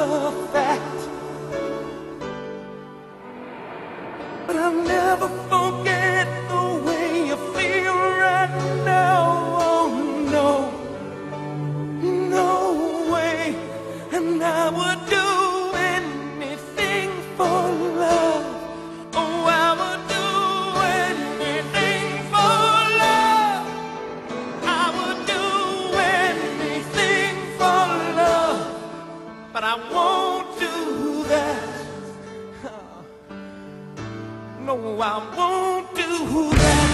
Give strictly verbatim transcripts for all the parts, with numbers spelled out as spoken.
a fact. But I'll never forget the way you feel right now. Oh no, no way. And I would do anything for love. Oh, I would do anything for love. I would do anything for love. But I won't do that. No, I won't do that.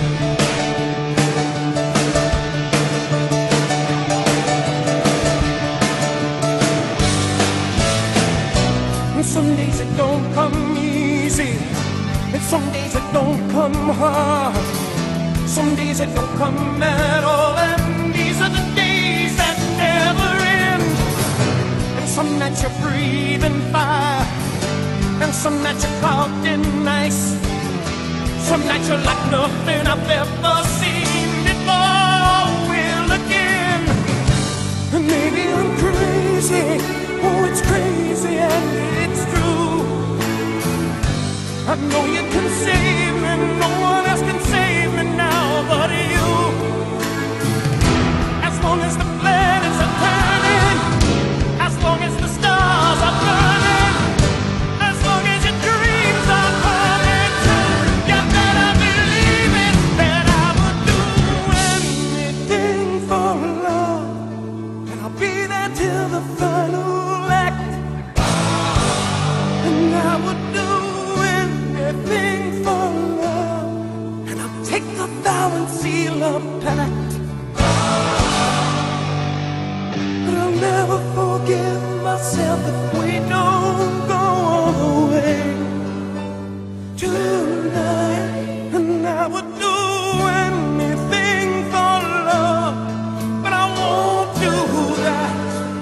Some days it don't come easy, and some days it don't come hard. Some days it don't come at all, and these are the days that never end. And some that you're breathing fire, and some that you're caught in ice. Some that you're like nothing I've ever seen before. Will again, and maybe I'm crazy. Oh, it's crazy and it's true. I know you can save me, no one else can save me now but you. As long as the planets are turning, as long as the stars are burning, as long as your dreams are coming true, you better believe it, that I would do anything for love. And I'll be there till the final. And I would do anything for love. And I'll take the vow and seal a pact. But I'll never forgive myself if we don't go all the way tonight. And I would do anything for love, but I won't do that.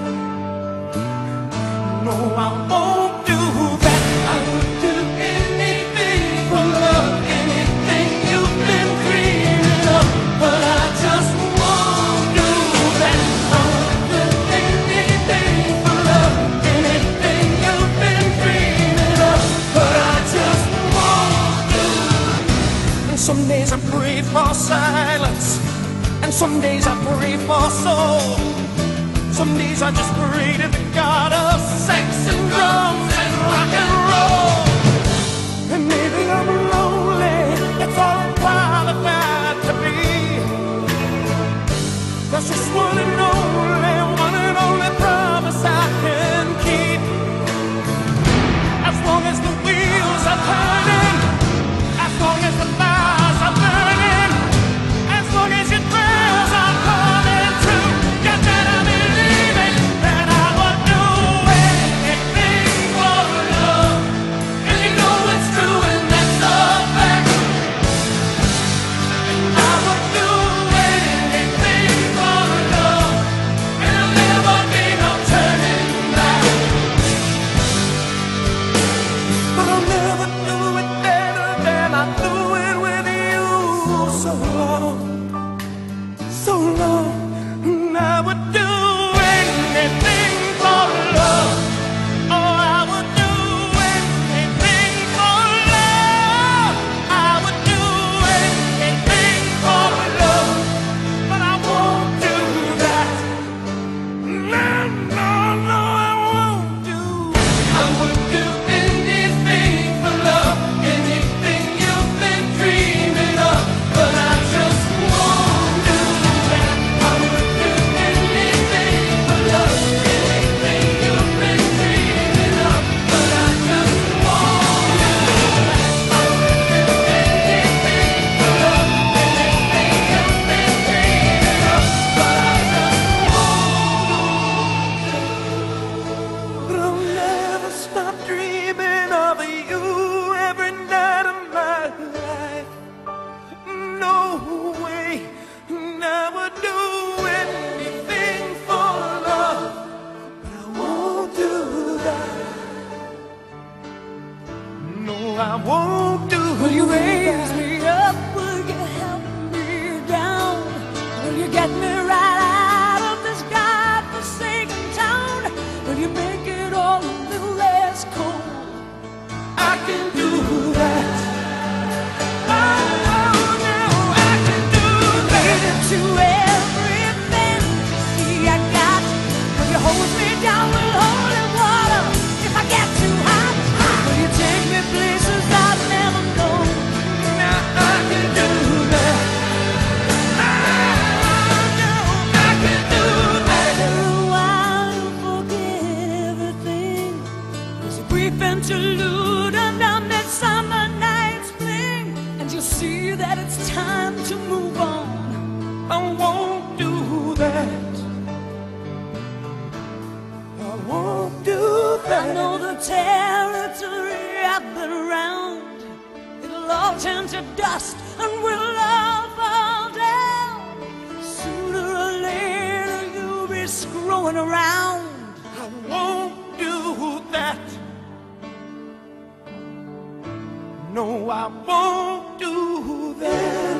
No, I won't do that. I would do anything for love, anything you've been dreaming of, but I just won't do that. I would do anything for love, anything you've been dreaming of, but I just won't do that. And some days I pray for silence, and some days I pray for soul. Some days I just pray to the God of sex and drums and rock and roll. And maybe I'm lonely, that's all I'm qualified to be. That's just one and only, one and only promise I can keep. As long as the wheels are turning, as long as the fires are burning, as long as your prayers are coming true, you better believe it, that I would do anything for love. And you know it's true, and that's a fact. I would do anything for love, and there'll never be no turning back. But I'll never do it better than I do it with you. So long, so long, and I would do anything for love. Oh, I would do anything for love. I would do anything for love, but I won't do that. No, no, no, I won't do. I would do anything for love, anything you've been dreaming of, but I just won't do that. I would do anything for love, anything you've been dreaming of, but I just won't do that. I would do anything for love, anything you've been dreaming of, but I just won't. But I'll never stop dreaming of you every night of my life. No way, and I would do anything for love, but I won't do that. No, I won't do that. Will you raise me up? Will you help me down? Will you get me right out of this godforsaken town? Will you make it all interlude under midsummer night's bling, and you see that it's time to move on. I won't do that. I won't do that. I know the territory I've been around. It'll all turn to dust and we'll all fall down. Sooner or later you'll be screwing around. I won't do that. No, I won't do that.